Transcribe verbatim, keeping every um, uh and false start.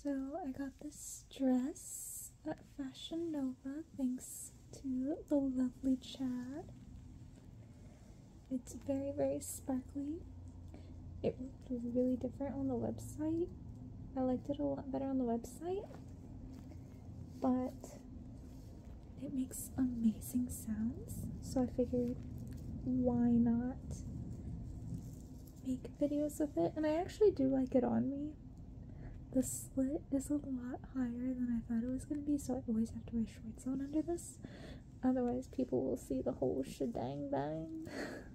So I got this dress at Fashion Nova thanks to the lovely Chad. It's very, very sparkly. It looked really different on the website. I liked it a lot better on the website, but it makes amazing sounds, so I figured why not make videos of it. And I actually do like it on me. The slit is a lot higher than I thought it was going to be, so I always have to wear shorts on under this. Otherwise, people will see the whole shebang bang.